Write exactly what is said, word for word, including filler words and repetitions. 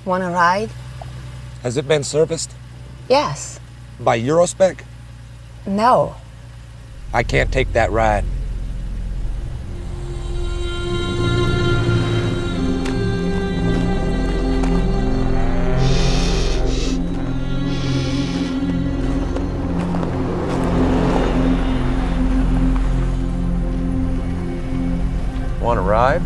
Want to ride? Has it been serviced? Yes. By Eurospec? No. I can't take that ride. Want to ride?